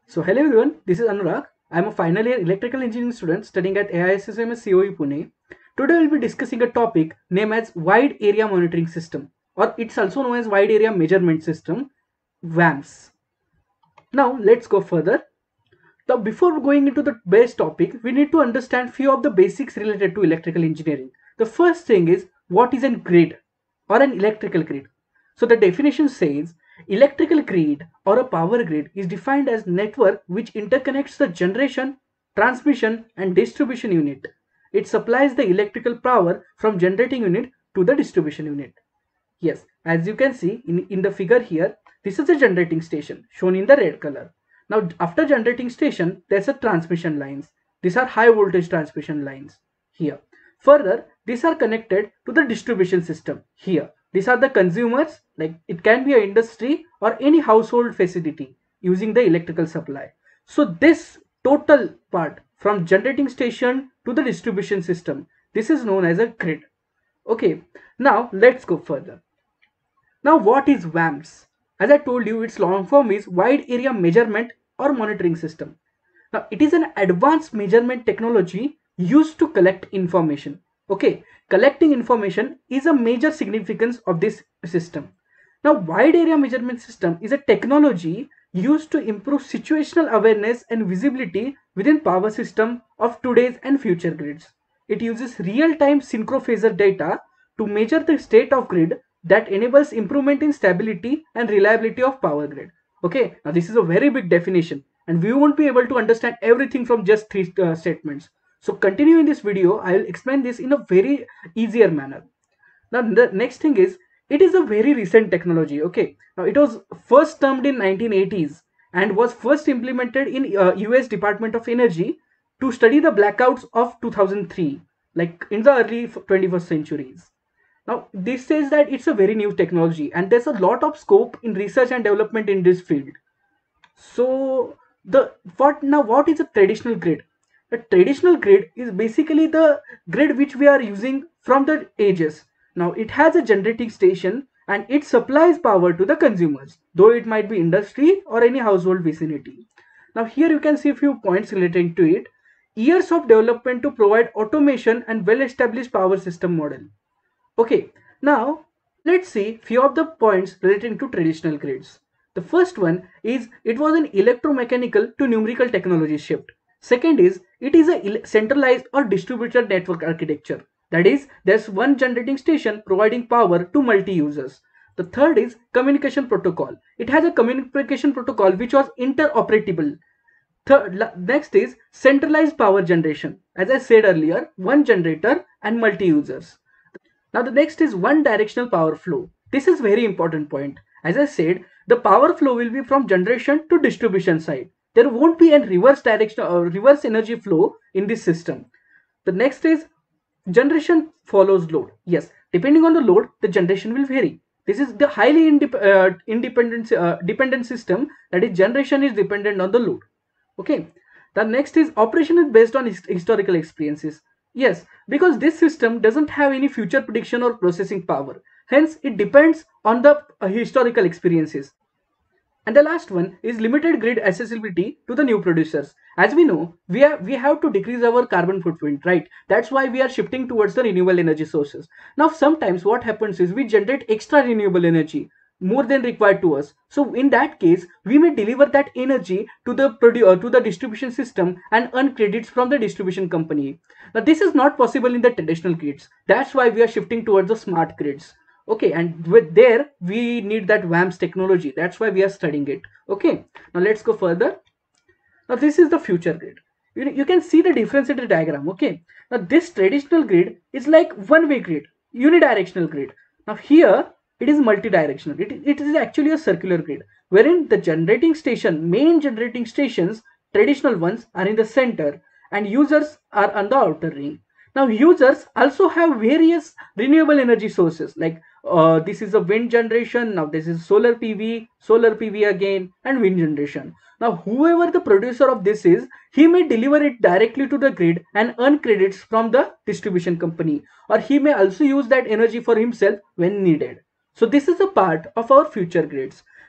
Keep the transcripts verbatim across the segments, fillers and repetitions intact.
So hello everyone, this is Anurag. I am a final year electrical engineering student studying at A I S S M S C O E Pune. Today we will be discussing a topic named as Wide Area Monitoring System, or it's also known as Wide Area Measurement System, WAMS. Now let's go further. Now before going into the base topic, we need to understand few of the basics related to electrical engineering. The first thing is what is a grid or an electrical grid. So the definition says electrical grid or a power grid is defined as network which interconnects the generation, transmission and distribution unit. It supplies the electrical power from generating unit to the distribution unit. Yes, as you can see in, in the figure here, this is a generating station shown in the red color. Now after generating station, there's a transmission lines. These are high voltage transmission lines here. Further, these are connected to the distribution system here. These are the consumers, like it can be an industry or any household facility using the electrical supply. So this total part from generating station to the distribution system, this is known as a grid. Okay, now let's go further. Now what is WAMS? As I told you, its long form is Wide Area Measurement or Monitoring System. Now it is an advanced measurement technology used to collect information. Okay, collecting information is a major significance of this system. Now Wide Area Measurement System is a technology used to improve situational awareness and visibility within power system of today's and future grids. It uses real-time synchrophasor data to measure the state of grid that enables improvement in stability and reliability of power grid. Okay, now this is a very big definition and we won't be able to understand everything from just three uh, statements. So continue in this video, I will explain this in a very easier manner. Now the next thing is, it is a very recent technology. Okay, now it was first termed in nineteen eighties and was first implemented in uh, U S Department of Energy to study the blackouts of two thousand three, like in the early twenty-first centuries. Now this says that it's a very new technology and there's a lot of scope in research and development in this field. So the what now what is a traditional grid? A traditional grid is basically the grid which we are using from the ages. Now it has a generating station and it supplies power to the consumers, though it might be industry or any household vicinity. Now here you can see a few points relating to it. Years of development to provide automation and well-established power system model. Okay, now let's see few of the points relating to traditional grids. The first one is it was an electromechanical to numerical technology shift. Second is it is a centralized or distributed network architecture. That is, there's one generating station providing power to multi-users. The third is communication protocol. It has a communication protocol which was interoperable. Third, next is centralized power generation. As I said earlier, one generator and multi-users. Now the next is one directional power flow. This is very important point. As I said, the power flow will be from generation to distribution side. There won't be a reverse direction or reverse energy flow in this system. The next is generation follows load. Yes, depending on the load, the generation will vary. This is the highly indep uh, independent uh, dependent system, that is generation is dependent on the load. Okay. The next is operation is based on his historical experiences. Yes, because this system doesn't have any future prediction or processing power. Hence, it depends on the uh, historical experiences. And the last one is limited grid accessibility to the new producers. As we know, we have, we have to decrease our carbon footprint, right? That's why we are shifting towards the renewable energy sources. Now, sometimes what happens is we generate extra renewable energy more than required to us. So in that case, we may deliver that energy to the uh, to the distribution system and earn credits from the distribution company. Now this is not possible in the traditional grids. That's why we are shifting towards the smart grids. Okay, and with there we need that WAMS technology. That's why we are studying it. Okay, now let's go further. Now this is the future grid. You, you can see the difference in the diagram. Okay, now this traditional grid is like one way grid, unidirectional grid. Now here it is multi-directional. It, it is actually a circular grid wherein the generating station, main generating stations, traditional ones, are in the center and users are on the outer ring. Now users also have various renewable energy sources, like uh, this is a wind generation, now this is solar P V, solar P V again, and wind generation. Now whoever the producer of this is, he may deliver it directly to the grid and earn credits from the distribution company, or he may also use that energy for himself when needed. So this is a part of our future grids.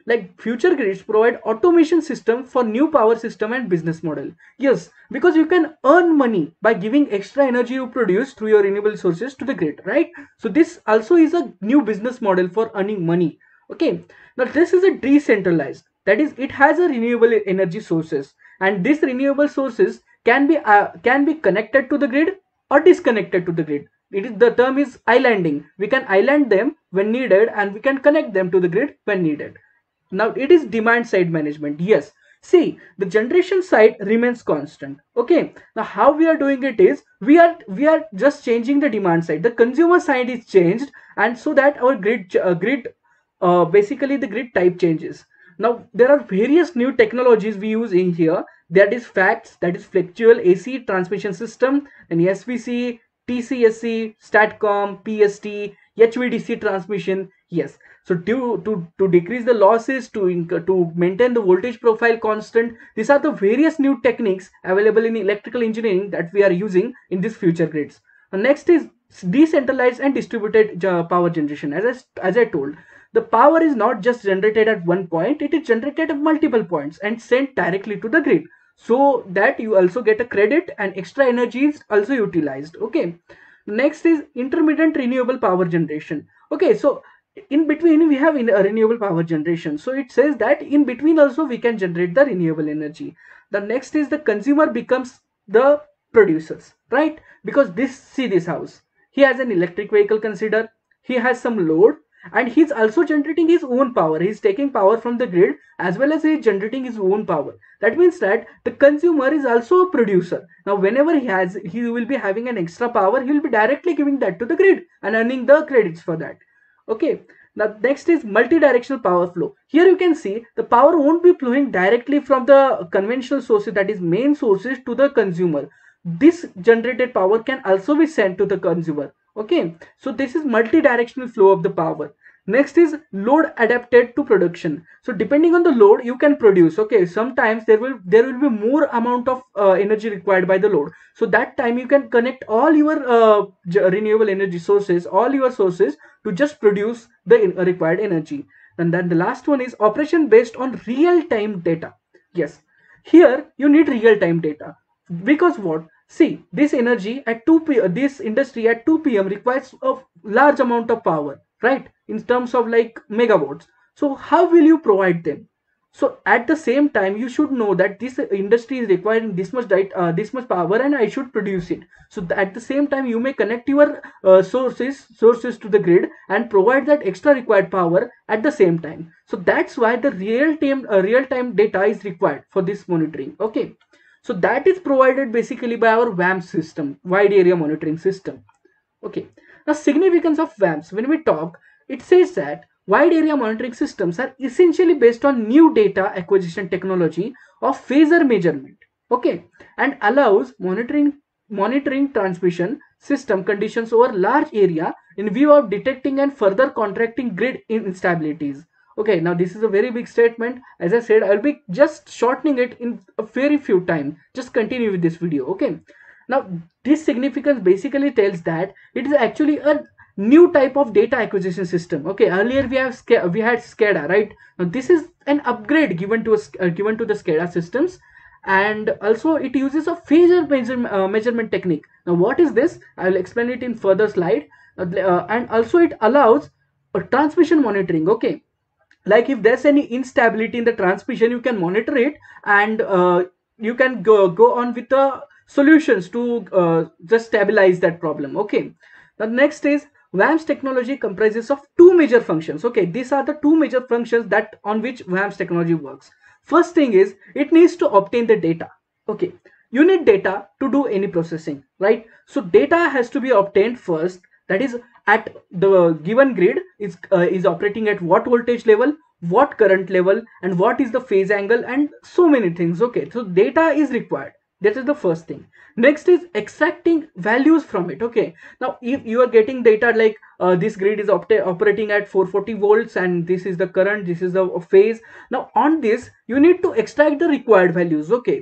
Like future grids provide automation system for new power system and business model. Yes, because you can earn money by giving extra energy you produce through your renewable sources to the grid, right? So this also is a new business model for earning money. Okay, now this is a decentralized, that is it has a renewable energy sources, and these renewable sources can be uh, can be connected to the grid or disconnected to the grid. It is, the term is islanding. We can island them when needed and we can connect them to the grid when needed. Now it is demand side management. Yes, see, the generation side remains constant. Okay, now how we are doing it is we are we are just changing the demand side. The consumer side is changed, and so that our grid uh, grid uh, basically the grid type changes. Now there are various new technologies we use in here. That is FACTS, that is flexible A C transmission system, and S V C, T C S C, STATCOM, P S T, H V D C transmission. Yes, so to to to decrease the losses, to to maintain the voltage profile constant, these are the various new techniques available in electrical engineering that we are using in these future grids. And next is decentralized and distributed uh, power generation. As I, as I told, the power is not just generated at one point, it is generated at multiple points and sent directly to the grid, so that you also get a credit and extra energy is also utilized. Okay, next is intermittent renewable power generation. Okay, so in between we have in a renewable power generation, so it says that in between also we can generate the renewable energy. The next is the consumer becomes the producers, right? Because this, see this house, he has an electric vehicle, consider, he has some load, and he's also generating his own power. He's taking power from the grid as well as he's generating his own power. That means that the consumer is also a producer. Now whenever he has he will be having an extra power, he will be directly giving that to the grid and earning the credits for that. Okay, now next is multi-directional power flow. Here you can see the power won't be flowing directly from the conventional sources, that is main sources, to the consumer. This generated power can also be sent to the consumer. Okay, so this is multi-directional flow of the power. Next is load adapted to production. So depending on the load you can produce. Okay, sometimes there will there will be more amount of uh, energy required by the load, so that time you can connect all your uh, renewable energy sources, all your sources, to just produce the required energy. And then the last one is operation based on real-time data. Yes, here you need real-time data, because what, see, this energy at two p this industry at two p m requires a large amount of power, right, in terms of like megawatts. So how will you provide them? So at the same time you should know that this industry is requiring this much diet, uh, this much power, and I should produce it. So at the same time you may connect your uh, sources sources to the grid and provide that extra required power at the same time. So that's why the real time uh, real time data is required for this monitoring. Okay, so that is provided basically by our W A M system, wide area monitoring system. Okay, now significance of W A Ms. When we talk, it says that wide area monitoring systems are essentially based on new data acquisition technology of phasor measurement. Okay, and allows monitoring monitoring transmission system conditions over large area in view of detecting and further contracting grid instabilities. Okay, now this is a very big statement. As I said, I'll be just shortening it in a very few times. Just continue with this video. Okay, now this significance basically tells that it is actually a new type of data acquisition system. Okay, earlier we have we had SCADA, right? Now this is an upgrade given to us uh, given to the SCADA systems, and also it uses a phasor measure, uh, measurement technique. Now what is this? I will explain it in further slide. Uh, uh, and also it allows a transmission monitoring. Okay, like if there's any instability in the transmission, you can monitor it, and uh, you can go go on with the solutions to uh, just stabilize that problem. Okay, the next is W A Ms technology comprises of two major functions. Okay, these are the two major functions that on which W A Ms technology works. First thing is it needs to obtain the data. Okay, you need data to do any processing, right? So data has to be obtained first, that is at the given grid is uh, is operating at what voltage level, what current level, and what is the phase angle, and so many things. Okay, so data is required. That is the first thing. Next is extracting values from it. Okay, now if you are getting data like uh, this grid is op operating at four forty volts and this is the current, this is the phase. Now on this you need to extract the required values. Okay, to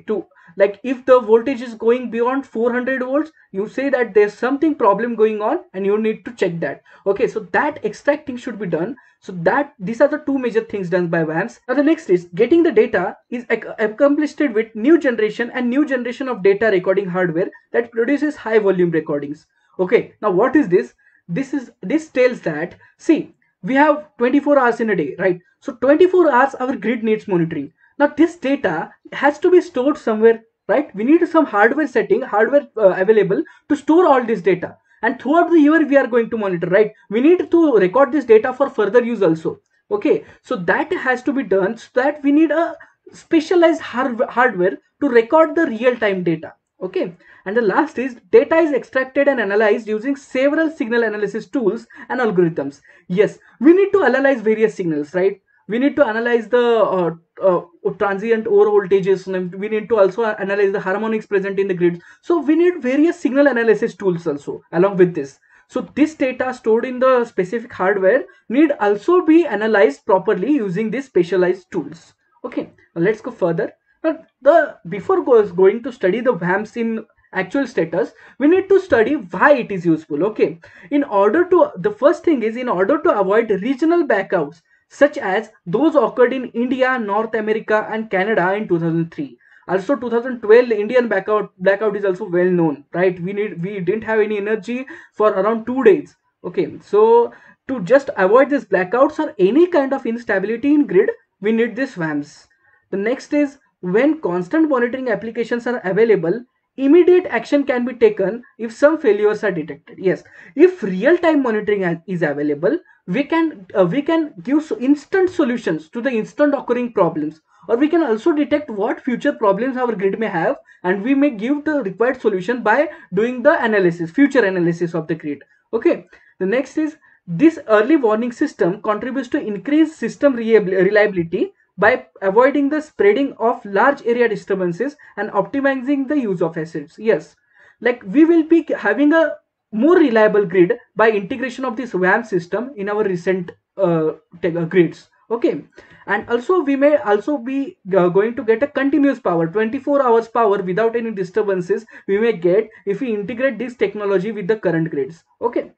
Like if the voltage is going beyond four hundred volts, you say that there's something problem going on and you need to check that. Okay, so that extracting should be done. So that these are the two major things done by V A Ms. Now the next is getting the data is ac accomplished with new generation and new generation of data recording hardware that produces high volume recordings. Okay, now what is this? This is this tells that, see, we have twenty-four hours in a day, right? So twenty-four hours our grid needs monitoring. Now this data has to be stored somewhere, right? We need some hardware setting, hardware uh, available to store all this data. And throughout the year we are going to monitor, right? We need to record this data for further use also. Okay, so that has to be done, so that we need a specialized hard hardware to record the real-time data. Okay, and the last is data is extracted and analyzed using several signal analysis tools and algorithms. Yes, we need to analyze various signals, right? We need to analyze the uh, uh, transient over voltages. We need to also analyze the harmonics present in the grid. So we need various signal analysis tools also along with this. So this data stored in the specific hardware need also be analyzed properly using these specialized tools. Okay, now let's go further. Now, the before goes going to study the V A Ms in actual status, we need to study why it is useful. Okay, in order to, the first thing is, in order to avoid regional blackouts such as those occurred in India, North America and Canada in two thousand three. Also two thousand twelve Indian blackout blackout is also well known, right? We need we didn't have any energy for around two days. Okay, so to just avoid these blackouts or any kind of instability in grid, we need this V A Ms. The next is, when constant monitoring applications are available, immediate action can be taken if some failures are detected. Yes, if real-time monitoring is available, we can uh, we can give instant solutions to the instant occurring problems, or we can also detect what future problems our grid may have, and we may give the required solution by doing the analysis, future analysis of the grid. Okay, the next is, this early warning system contributes to increased system reliability by avoiding the spreading of large area disturbances and optimizing the use of assets. Yes, like we will be having a more reliable grid by integration of this V A M system in our recent uh, uh, grids. Okay, and also we may also be uh, going to get a continuous power, twenty-four hours power without any disturbances we may get if we integrate this technology with the current grids. Okay,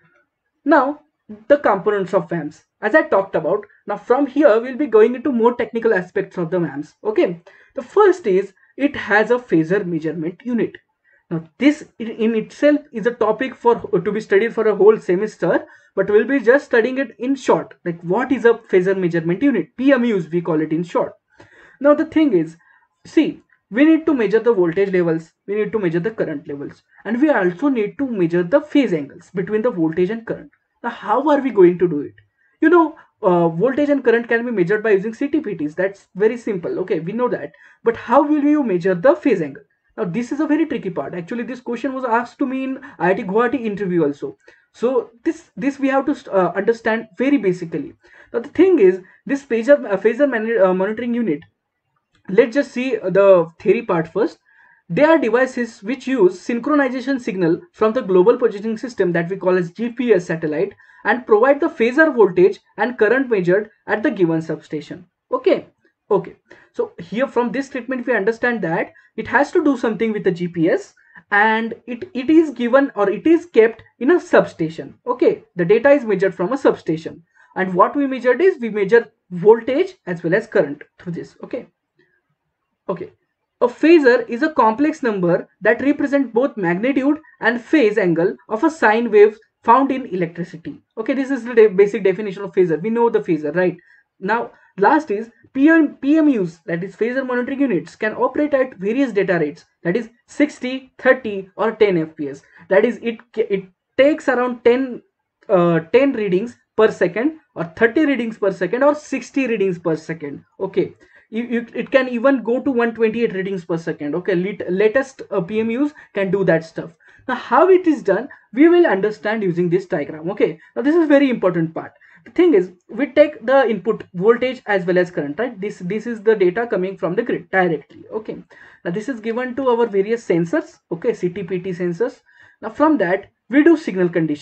now the components of V A Ms, as I talked about. Now from here we'll be going into more technical aspects of the V A Ms. Okay, the first is, it has a phasor measurement unit. Now this in itself is a topic for to be studied for a whole semester, but we'll be just studying it in short. Like, what is a phasor measurement unit? P M Us we call it in short. Now the thing is, see, we need to measure the voltage levels, we need to measure the current levels, and we also need to measure the phase angles between the voltage and current. Now how are we going to do it? You know, uh, voltage and current can be measured by using C T P Ts. That's very simple. Okay, we know that. But how will you measure the phase angle? Now this is a very tricky part. Actually, this question was asked to me in I I T Guwahati interview also. So this this we have to uh, understand very basically. Now the thing is, this phasor uh, phasor uh, monitoring unit. Let's just see the theory part first. They are devices which use synchronization signal from the global positioning system that we call as G P S satellite, and provide the phasor voltage and current measured at the given substation. Okay, okay. So here from this statement we understand that it has to do something with the G P S, and it, it is given or it is kept in a substation. Okay, the data is measured from a substation, and what we measured is we measure voltage as well as current through this. Okay, okay. A phasor is a complex number that represents both magnitude and phase angle of a sine wave found in electricity. Okay, this is the de basic definition of phasor. We know the phasor, right? Now, last is P M, P M Us, that is phasor monitoring units, can operate at various data rates, that is sixty, thirty or ten F P S. That is, it, it takes around ten, uh, ten readings per second, or thirty readings per second, or sixty readings per second. Okay. You, you, it can even go to one hundred twenty-eight readings per second. Okay, Lat latest uh, P M Us can do that stuff. Now how it is done, we will understand using this diagram. Okay, now this is very important part. The thing is, we take the input voltage as well as current, right? This this is the data coming from the grid directly. Okay, now this is given to our various sensors. Okay, C T P T sensors. Now from that we do signal conditioning.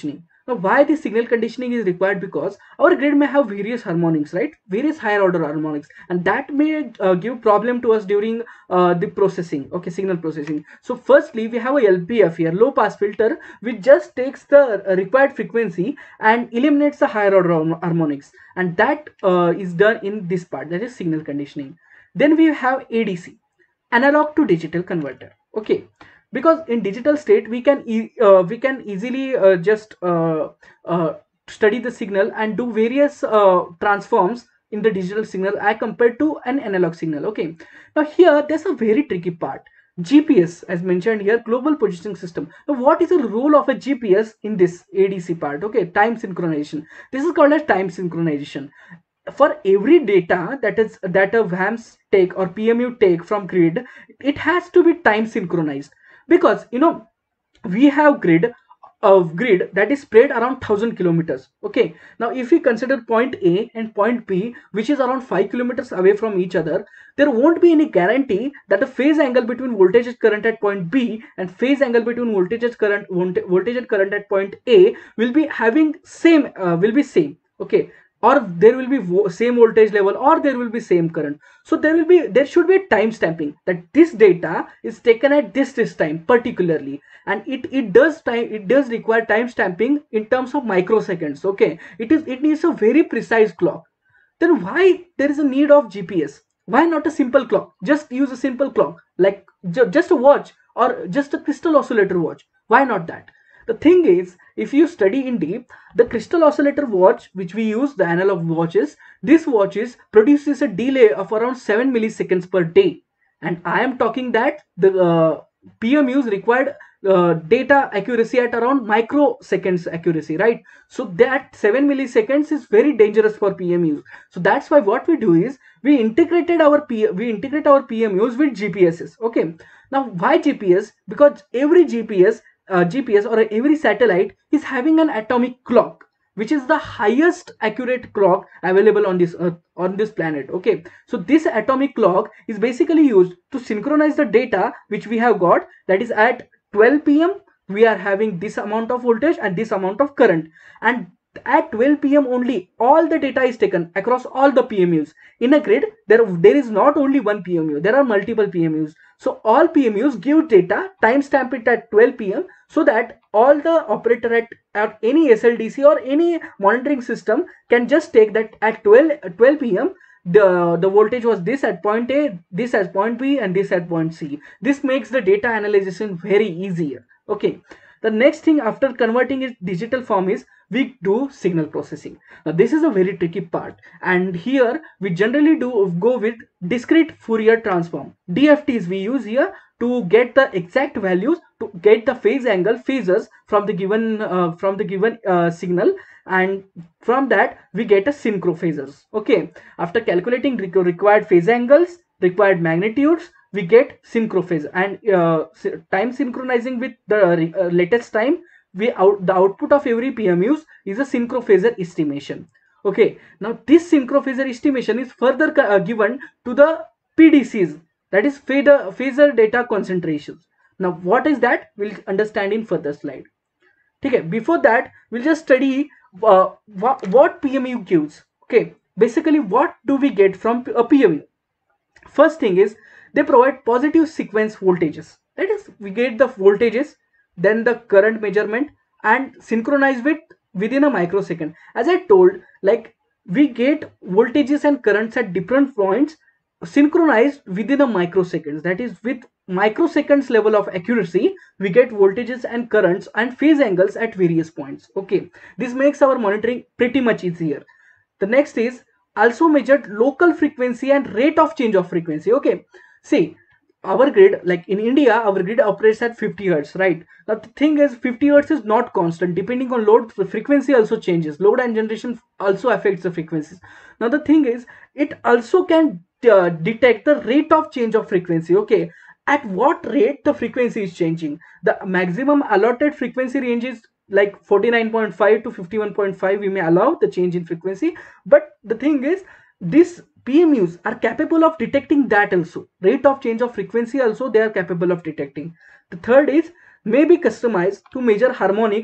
Now, why this signal conditioning is required? Because our grid may have various harmonics, right? Various higher order harmonics, and that may uh, give problem to us during uh, the processing, okay, signal processing. So firstly, we have a L P F here, low pass filter, which just takes the uh, required frequency and eliminates the higher order harmonics, and that uh, is done in this part, that is signal conditioning. Then we have A D C, analog to digital converter, okay, because in digital state we can e uh, we can easily uh, just uh, uh, study the signal and do various uh, transforms in the digital signal as compared to an analog signal. Okay, now here there's a very tricky part. G P S, as mentioned here, global positioning system. Now what is the role of a G P S in this A D C part? Okay, time synchronization. This is called as time synchronization. For every data that is that a V A M S take or P M U take from grid, it has to be time synchronized, because you know we have grid of grid that is spread around one thousand kilometers. Okay, now if we consider point A and point B, which is around five kilometers away from each other, there won't be any guarantee that the phase angle between voltage and current at point B and phase angle between voltage and current voltage and current at point A will be having same uh, will be same. Okay, or there will be vo same voltage level, or there will be same current. So there will be there should be a time stamping that this data is taken at this this time particularly, and it it does time it does require time stamping in terms of microseconds. Okay, it is it needs a very precise clock. Then why there is a need of G P S? Why not a simple clock? Just use a simple clock like ju just a watch or just a crystal oscillator watch. Why not that? The thing is, if you study in deep, the crystal oscillator watch which we use, the analog watches, this watches produces a delay of around seven milliseconds per day, and I am talking that the uh, P M Us required uh, data accuracy at around microseconds accuracy, right? So that seven milliseconds is very dangerous for P M Us. So that's why what we do is we integrated our P we integrate our P M Us with G P Ss. Okay, now why G P S? Because every G P S uh, G P S or every satellite is having an atomic clock, which is the highest accurate clock available on this earth, on this planet. Okay, so this atomic clock is basically used to synchronize the data which we have got, that is at twelve P M we are having this amount of voltage and this amount of current, and at twelve P M only all the data is taken across all the P M Us. In a grid, there there is not only one P M U, there are multiple P M Us. So all P M Us give data, timestamp it at twelve P M so that all the operator at, at any S L D C or any monitoring system can just take that at twelve P M the the voltage was this at point A, this at point B, and this at point C. This makes the data analysis very easier. Okay, the next thing after converting it digital form is we do signal processing. Now this is a very tricky part, and here we generally do go with discrete Fourier transform, D F Ts we use here to get the exact values, to get the phase angle phases from the given uh, from the given uh, signal, and from that we get a synchro phasors. Okay, after calculating required phase angles, required magnitudes, we get synchro phase, and uh, time synchronizing with the uh, latest time, we out the output of every P M Us is a synchro phasor estimation. Okay, now this synchro phasor estimation is further uh, given to the P D Cs, that is phasor, phasor data concentrations. Now what is that? We'll understand in further slide. Okay, before that we'll just study uh, what, what P M U gives. Okay, basically what do we get from a P M U? First thing is they provide positive sequence voltages, that is we get the voltages, then the current measurement, and synchronize with within a microsecond. As I told, like we get voltages and currents at different points synchronized within a microseconds, that is with microseconds level of accuracy we get voltages and currents and phase angles at various points. Okay, this makes our monitoring pretty much easier. The next is also measured local frequency and rate of change of frequency. Okay, see our grid, like in India our grid operates at fifty hertz, right? Now the thing is fifty hertz is not constant, depending on load the frequency also changes, load and generation also affects the frequencies. Now the thing is it also can uh, detect the rate of change of frequency. Okay, at what rate the frequency is changing. The maximum allotted frequency range is like forty-nine point five to fifty-one point five, we may allow the change in frequency, but the thing is this P M Us are capable of detecting that also, rate of change of frequency also they are capable of detecting. The third is may be customized to measure harmonics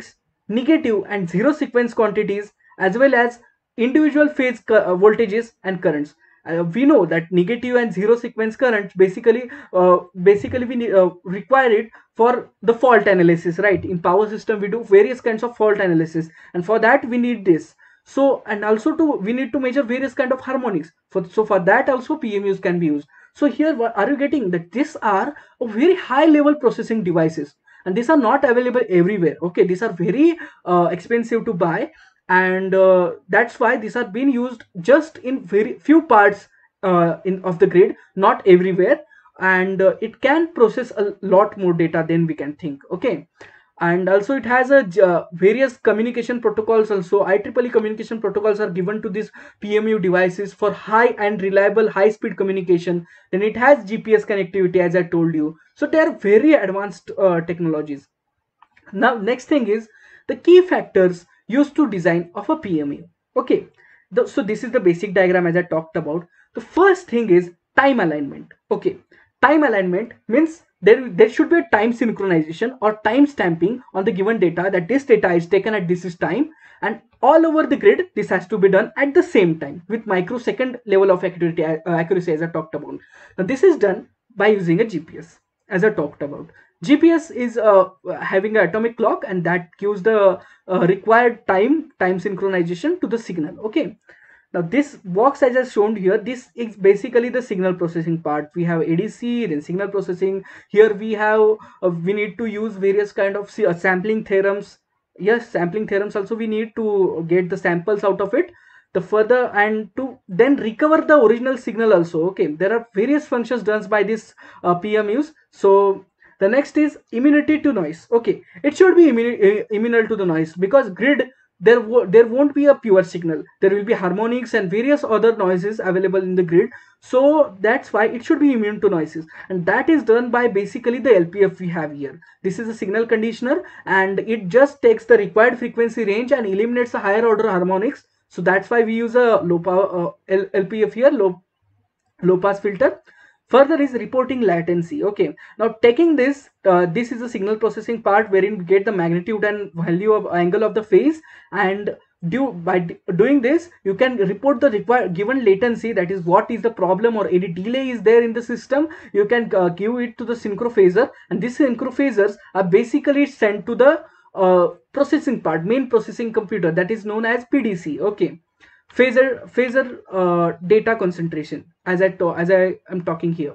negative and zero sequence quantities, as well as individual phase uh, voltages and currents. Uh, we know that negative and zero sequence currents basically uh, basically we uh, require it for the fault analysis, right? In power system we do various kinds of fault analysis, and for that we need this. So, and also to we need to measure various kind of harmonics for, so for that also P M Us can be used. So here what are you getting, that these are a very high level processing devices, and these are not available everywhere. Okay, these are very uh, expensive to buy, and uh, that's why these are being used just in very few parts uh, in of the grid, not everywhere. And uh, it can process a lot more data than we can think. Okay, and also it has a uh, various communication protocols. Also I triple E communication protocols are given to these P M U devices for high and reliable high speed communication. Then it has G P S connectivity, as I told you. So they are very advanced uh, technologies. Now next thing is the key factors used to design of a P M U. Okay, the, so this is the basic diagram as I talked about. The first thing is time alignment. Okay, time alignment means there, there should be a time synchronization or time stamping on the given data, that this data is taken at this time, and all over the grid this has to be done at the same time with microsecond level of accuracy, uh, accuracy as I talked about. Now this is done by using a G P S, as I talked about. G P S is uh, having an atomic clock, and that gives the uh, required time time synchronization to the signal. Okay, now this box as I shown here, this is basically the signal processing part. We have A D C, then signal processing. Here we have uh, we need to use various kind of uh, sampling theorems. Yes, sampling theorems also we need to get the samples out of it. The further, and to then recover the original signal also. Okay, there are various functions done by this uh, P M Us. So the next is immunity to noise. Okay, it should be immune, immune to the noise, because grid there there won't be a pure signal. There will be harmonics and various other noises available in the grid. So that's why it should be immune to noises, and that is done by basically the L P F we have here. This is a signal conditioner, and it just takes the required frequency range and eliminates the higher order harmonics. So that's why we use a low power uh, L P F here, low low pass filter. Further is reporting latency. Okay, now taking this uh, this is a signal processing part wherein we get the magnitude and value of angle of the phase, and do by doing this you can report the required given latency, that is what is the problem or any delay is there in the system. You can uh, give it to the synchrophaser, and these synchrophasers are basically sent to the uh, processing part, main processing computer, that is known as P D C. Okay, phasor phasor uh, data concentration, as I as I am talking here.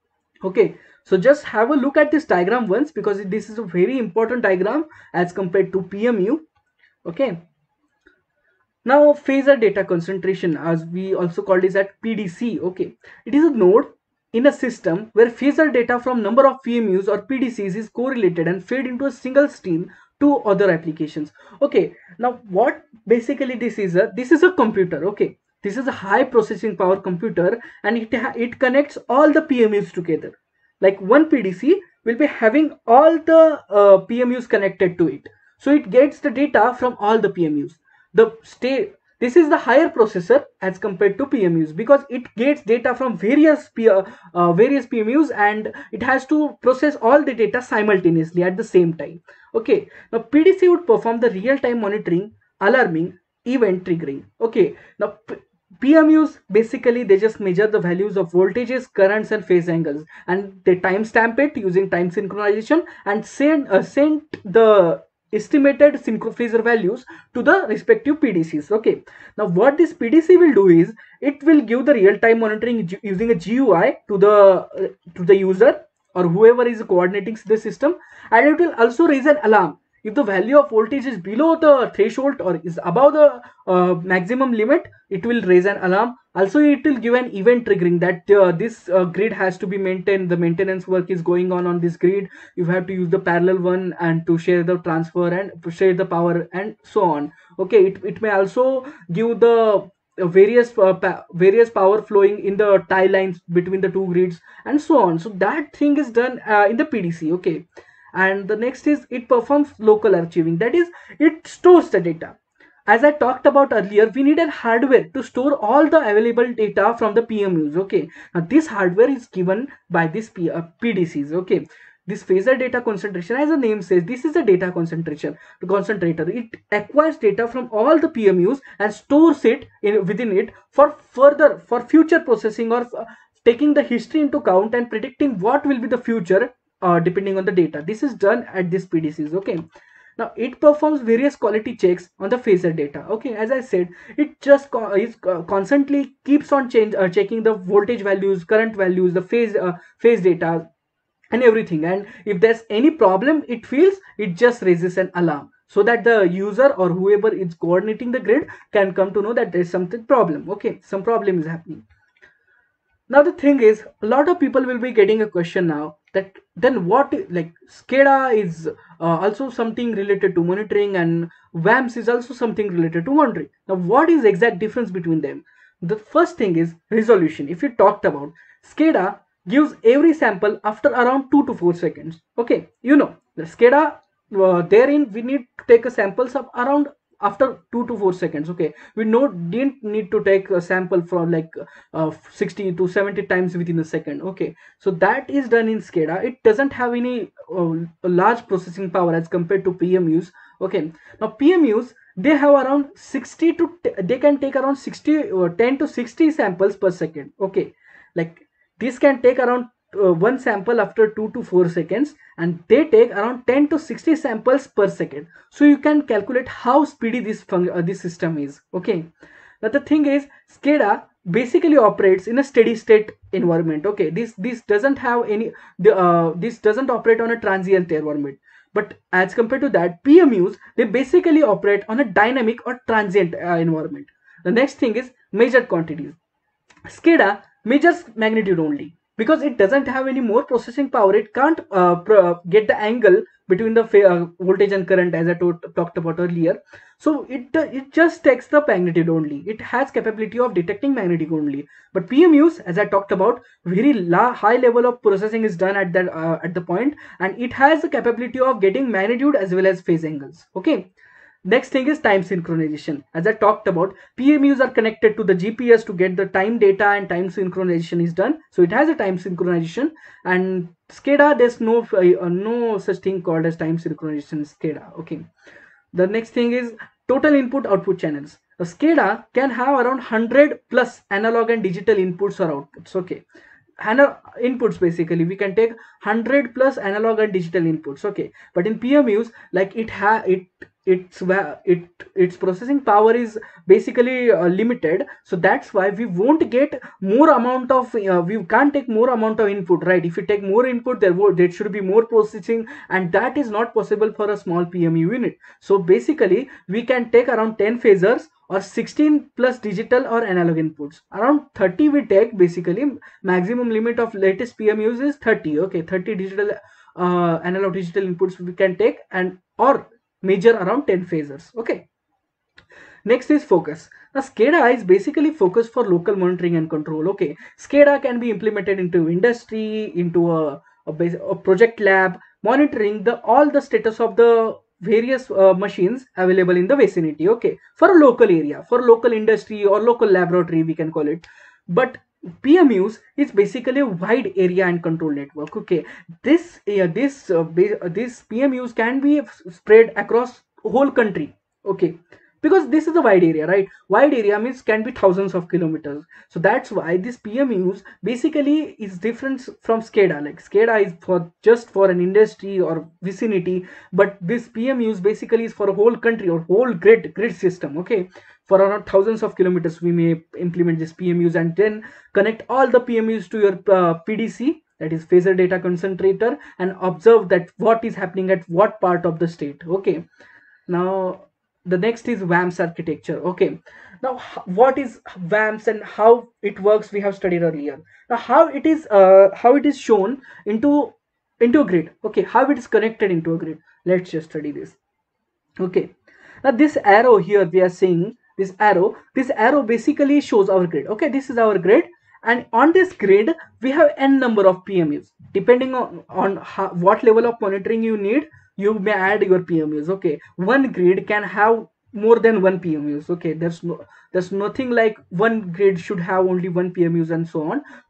Okay, so just have a look at this diagram once, because this is a very important diagram as compared to P M U. Okay, now phasor data concentration, as we also call this at P D C. Okay, it is a node in a system where phasor data from number of P M Us or P D Cs is correlated and fed into a single stream to other applications. Okay, now what basically this is a this is a computer. Okay, this is a high processing power computer, and it it connects all the P M Us together. Like one P D C will be having all the uh, P M Us connected to it, so it gets the data from all the P M Us. The state this is the higher processor as compared to P M Us, because it gets data from various P, uh, uh, various P M Us, and it has to process all the data simultaneously at the same time. Okay, now P D C would perform the real-time monitoring, alarming, event triggering. Okay, now P M Us basically they just measure the values of voltages, currents, and phase angles, and they timestamp it using time synchronization and send uh, send the estimated synchrophasor values to the respective P D Cs. Okay, now what this P D C will do is it will give the real-time monitoring using a G U I to the uh, to the user or whoever is coordinating the system, and it will also raise an alarm if the value of voltage is below the threshold or is above the uh, maximum limit. It will raise an alarm. Also it will give an event triggering that uh, this uh, grid has to be maintained, the maintenance work is going on on this grid, you have to use the parallel one and to share the transfer and to share the power and so on. Okay, it, it may also give the uh, various uh, pa various power flowing in the tie lines between the two grids and so on. So that thing is done uh, in the P D C. Okay, and the next is it performs local archiving, that is it stores the data. As I talked about earlier, we need a hardware to store all the available data from the P M Us. Okay, now this hardware is given by this P uh, P D Cs. Okay, this phasor data concentration, as the name says, this is a data concentration concentrator. It acquires data from all the P M Us and stores it in within it for further for future processing, or uh, taking the history into account and predicting what will be the future uh, depending on the data. This is done at this P D Cs. Okay, now it performs various quality checks on the phasor data. Okay, as I said, it just co is uh, constantly keeps on change uh, checking the voltage values, current values, the phase uh, phase data and everything. And if there's any problem it feels, it just raises an alarm so that the user or whoever is coordinating the grid can come to know that there's something problem. Okay, some problem is happening. Now the thing is, a lot of people will be getting a question now that then what, like SCADA is uh, also something related to monitoring, and WAMS is also something related to monitoring. Now what is the exact difference between them? The first thing is resolution. If you talked about, SCADA gives every sample after around two to four seconds. Okay, you know the SCADA, uh, therein we need to take a samples of around after two to four seconds. Okay, we no didn't need to take a sample from like uh, sixty to seventy times within a second. Okay, so that is done in SCADA. It doesn't have any uh, large processing power as compared to P M Us. Okay, now P M Us, they have around sixty to they can take around sixty or ten to sixty samples per second. Okay, like this can take around uh, one sample after two to four seconds, and they take around ten to sixty samples per second. So you can calculate how speedy this uh, this system is. Okay, now the thing is, SCADA basically operates in a steady state environment. Okay, this this doesn't have any the uh, this doesn't operate on a transient environment. But as compared to that, P M Us, they basically operate on a dynamic or transient uh, environment. The next thing is measured quantities. SCADA measures magnitude only, because it doesn't have any more processing power. It can't uh, get the angle between the uh, voltage and current, as I talked about earlier. So it uh, it just takes the magnitude only. It has capability of detecting magnetic only. But P M Us, as I talked about, very high level of processing is done at that uh, at the point, and it has the capability of getting magnitude as well as phase angles. Okay. Next thing is time synchronization. As I talked about, P M Us are connected to the G P S to get the time data, and time synchronization is done. So it has a time synchronization. And SCADA, there's no uh, no such thing called as time synchronization in SCADA. Okay. The next thing is total input output channels. A SCADA can have around one hundred plus analog and digital inputs or outputs. Okay. Ana inputs, basically we can take one hundred plus analog and digital inputs. Okay, but in P M Us, like it ha it it's it its processing power is basically uh, limited. So that's why we won't get more amount of uh, we can't take more amount of input, right? If you take more input, there would there should be more processing, and that is not possible for a small P M U unit. So basically we can take around ten phasors or sixteen plus digital or analog inputs. Around thirty we take. Basically maximum limit of latest P M Us is thirty. Okay, thirty digital uh, analog digital inputs we can take, and or measure around ten phasors. Okay, next is focus. Now SCADA is basically focused for local monitoring and control. Okay, SCADA can be implemented into industry, into a, a, a project lab, monitoring the all the status of the various uh, machines available in the vicinity. Okay, for a local area, for local industry or local laboratory we can call it. But P M Us is basically a wide area and control network. Okay, this uh, this uh, this P M Us can be spread across whole country. Okay, because this is a wide area, right? Wide area means can be thousands of kilometers. So that's why this P M Us basically is different from SCADA. Like SCADA is for just for an industry or vicinity, but this P M Us basically is for a whole country or whole grid grid system. Okay, for around thousands of kilometers we may implement this P M Us, and then connect all the P M Us to your uh, P D C, that is phasor data concentrator, and observe that what is happening at what part of the state. Okay, now the next is WAMS architecture. Okay, now what is WAMS and how it works we have studied earlier. Now how it is uh, how it is shown into into a grid. Okay, how it is connected into a grid. Let's just study this. Okay, now this arrow here we are seeing, this arrow this arrow basically shows our grid. Okay, this is our grid, and on this grid we have n number of P M Us. Depending on on how, what level of monitoring you need, you may add your P M Us. Okay, one grid can have more than one P M Us. Okay, there's no there's nothing like one grid should have only one P M Us and so on.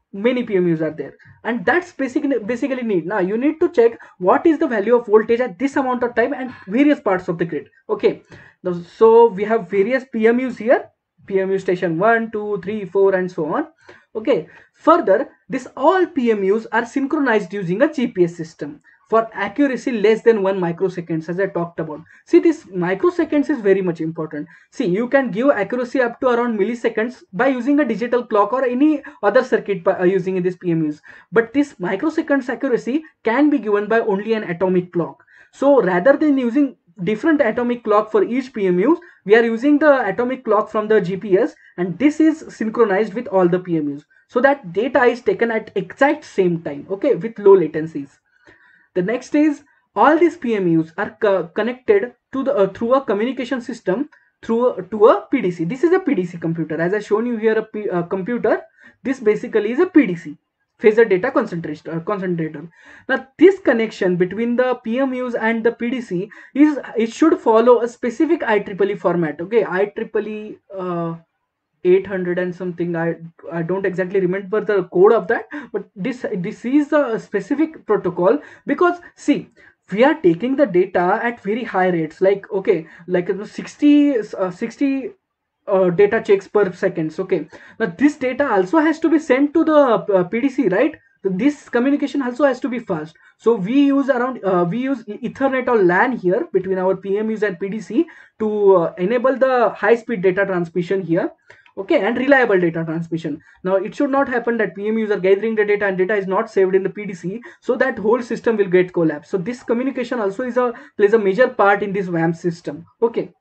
many P M Us are there, and that's basically basically need. Now you need to check what is the value of voltage at this amount of time and various parts of the grid. Okay, so we have various P M Us here, P M U station one, two, three, four, and so on. Okay, further, this all P M Us are synchronized using a G P S system for accuracy less than one microseconds, as I talked about. See, this microseconds is very much important. See, you can give accuracy up to around milliseconds by using a digital clock or any other circuit by uh, using in this P M Us. But this microseconds accuracy can be given by only an atomic clock. So rather than using different atomic clock for each P M Us, we are using the atomic clock from the G P S, and this is synchronized with all the P M Us, so that data is taken at exact same time, okay, with low latencies. The next is all these P M Us are co connected to the uh, through a communication system through a, to a P D C. This is a P D C computer. As I shown you here, a P, uh, computer. This basically is a P D C, phasor data concentrator. Uh, concentrator. Now this connection between the P M Us and the P D C is it should follow a specific I triple E format. Okay, I triple E. Uh, eight hundred and something. I I don't exactly remember the code of that, but this this is a specific protocol, because see, we are taking the data at very high rates, like okay, like sixty uh, sixty uh, data checks per seconds. Okay, now this data also has to be sent to the uh, P D C, right? So this communication also has to be fast. So we use around uh, we use Ethernet or LAN here between our P M Us and P D C to uh, enable the high speed data transmission here. Okay, and reliable data transmission. Now it should not happen that P M Us are gathering the data and data is not saved in the P D C, so that whole system will get collapsed. So this communication also is a plays a major part in this W A M system. Okay,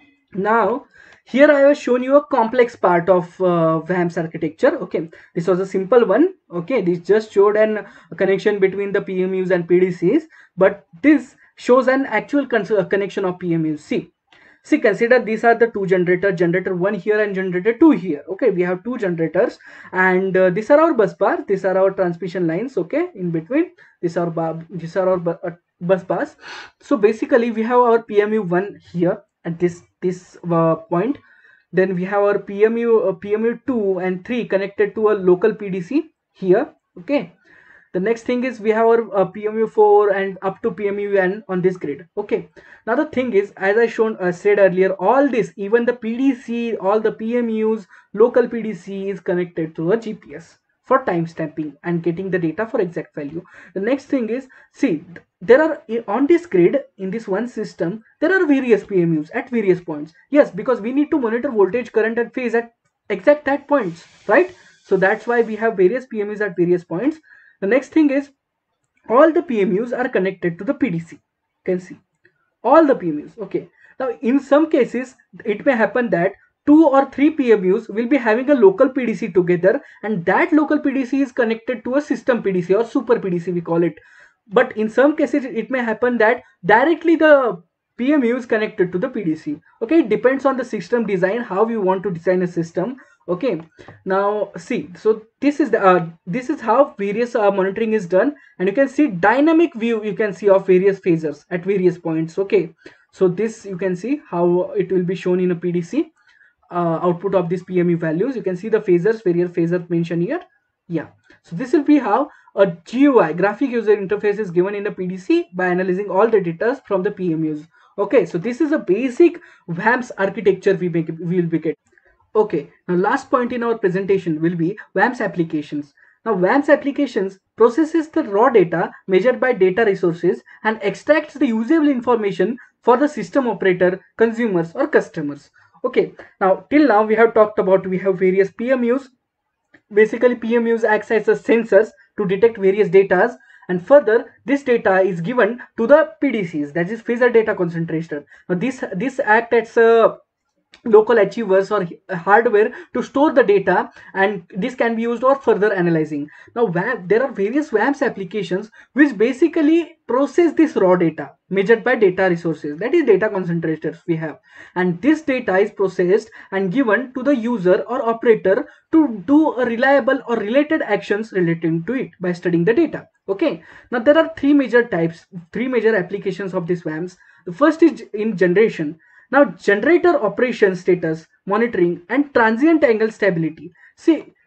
now here I have shown you a complex part of uh, W A M's architecture. Okay, this was a simple one. Okay, this just showed an a connection between the P M Us and P D Cs, but this shows an actual connection of P M Us. See. See, consider these are the two generators, generator one here and generator two here. Okay, we have two generators, and uh, these are our bus bar. These are our transmission lines. Okay, in between, these are these are our bu uh, bus bars. So basically, we have our P M U one here at this this uh, point. Then we have our P M U uh, P M U two and three connected to a local P D C here. Okay. The next thing is we have our uh, P M U four and up to P M U N on this grid. Okay. Now the thing is, as I shown uh, said earlier, all this, even the P D C, all the P M Us, local P D C is connected to a G P S for time stamping and getting the data for exact value. The next thing is, see, there are on this grid, in this one system, there are various P M Us at various points. Yes, because we need to monitor voltage, current, and phase at exact that points, right? So that's why we have various P M Us at various points. The next thing is, all the P M Us are connected to the P D C. You can see all the P M Us. Okay. Now, in some cases, it may happen that two or three P M Us will be having a local P D C together, and that local P D C is connected to a system P D C or super P D C, we call it. But in some cases, it may happen that directly the P M U is connected to the P D C. Okay, it depends on the system design, how you want to design a system. Okay, now see, so this is the uh, this is how various uh, monitoring is done, and you can see dynamic view, you can see of various phasors at various points. Okay, so this you can see how it will be shown in a P D C uh, output of these P M U values. You can see the phasors, various phasors mentioned here. Yeah, so this will be how a G U I, graphic user interface, is given in the P D C by analyzing all the data from the P M Us. Okay, so this is a basic W A M's architecture we make we will be getting. Okay, now last point in our presentation will be W A M's applications. Now W A M's applications processes the raw data measured by data resources and extracts the usable information for the system operator, consumers, or customers. Okay, now till now we have talked about, we have various P M Us. Basically, P M Us acts as sensors to detect various data, and further this data is given to the P D Cs, that is phasor data concentrator. Now this this act as a local achievers or hardware to store the data, and this can be used for further analyzing. Now W A M, there are various W A M's applications which basically process this raw data measured by data resources, that is data concentrators we have, and this data is processed and given to the user or operator to do a reliable or related actions relating to it by studying the data. Okay, now there are three major types, three major applications of this W A M's. The first is in generation. Now generator operation status monitoring and transient angle stability. See,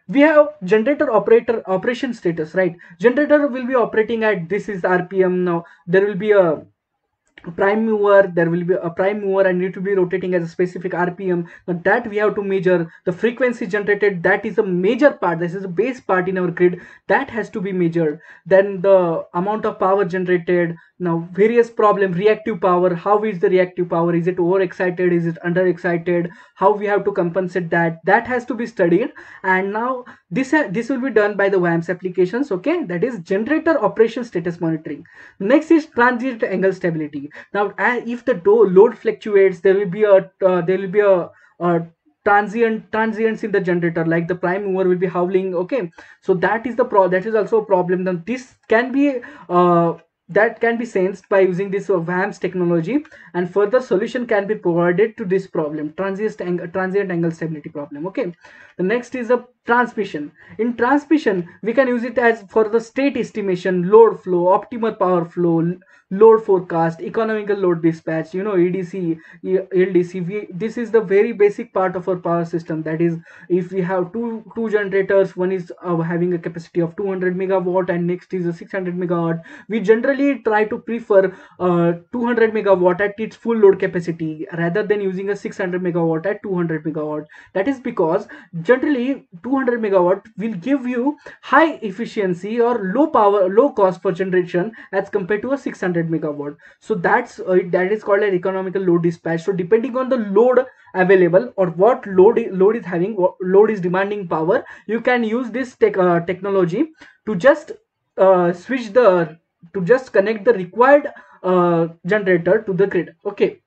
We have generator operator operation status, right? Generator will be operating at this is R P M. Now there will be a prime mover, there will be a prime mover and need to be rotating at a specific rpm. Now that we have to measure the frequency generated, that is a major part, this is a base part in our grid, that has to be measured. Then the amount of power generated. Now various problem, reactive power, how is the reactive power, is it over excited, is it under excited, how we have to compensate that, that has to be studied. And now this this will be done by the WAMS applications. Okay, that is generator operation status monitoring. Next is transient angle stability. Now uh, if the load fluctuates, there will be a uh, there will be a, a transient transients in the generator, like the prime mover will be howling. Okay, so that is the pro that is also a problem. Then this can be uh, that can be sensed by using this uh, WAMS technology, and further solution can be provided to this problem, transient angle transient angle stability problem. Okay, the next is a transmission. In transmission we can use it as for the state estimation, load flow, optimal power flow, load forecast, economical load dispatch, you know, E D C, L D C. We, this is the very basic part of our power system. That is, if we have two two generators, one is uh, having a capacity of two hundred megawatt and next is a six hundred megawatt, we generally try to prefer uh, two hundred megawatt at its full load capacity rather than using a six hundred megawatt at two hundred megawatt. That is because generally two hundred megawatt will give you high efficiency or low power, low cost for generation as compared to a six hundred megawatt. So that's uh, that is called an economical load dispatch. So depending on the load available or what load load is having, what load is demanding power, you can use this tech, uh, technology to just uh, switch the to just connect the required uh, generator to the grid. Okay,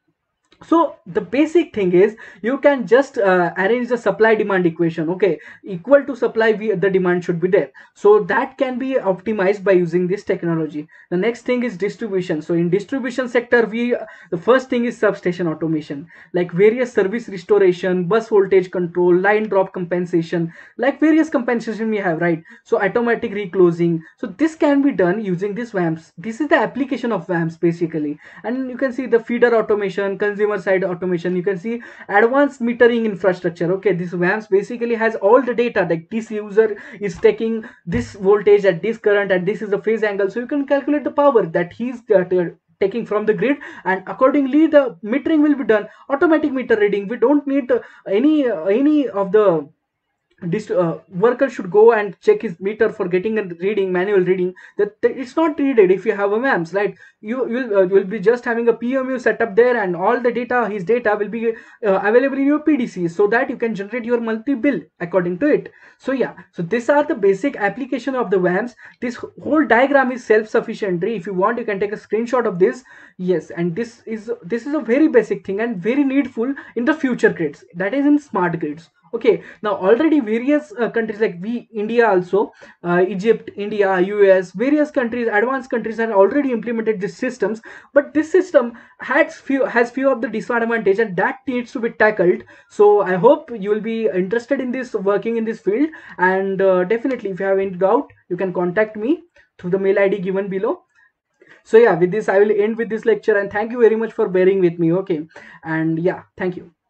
so the basic thing is you can just uh, arrange the supply demand equation. Okay, equal to supply, we, the demand should be there, so that can be optimized by using this technology. The next thing is distribution. So in distribution sector, we the first thing is substation automation, like various service restoration, bus voltage control, line drop compensation, like various compensation we have, right? So automatic reclosing, so this can be done using this WAMS. This is the application of WAMS basically. And you can see the feeder automation, consumer side automation, you can see advanced metering infrastructure. Okay, this WAMS basically has all the data, like this user is taking this voltage at this current and this is the phase angle, so you can calculate the power that he's uh, taking from the grid, and accordingly the metering will be done, automatic meter reading. We don't need uh, any uh, any of the this uh, worker should go and check his meter for getting a reading, manual reading. That, that it's not needed if you have a WAMS, right? You will uh, will be just having a P M U set up there, and all the data, his data will be uh, available in your P D C, so that you can generate your monthly bill according to it. So yeah, so these are the basic application of the WAMS. This whole diagram is self-sufficient. If you want, you can take a screenshot of this. Yes, and this is this is a very basic thing and very needful in the future grids, that is in smart grids. Okay, now already various uh, countries like we India also, uh, Egypt, India, U S, various countries, advanced countries have already implemented these systems, but this system has few has few of the disadvantage, and that needs to be tackled. So I hope you will be interested in this, working in this field, and uh, definitely if you have any doubt, you can contact me through the mail I D given below. So yeah, with this I will end with this lecture, and thank you very much for bearing with me. Okay, and yeah, thank you.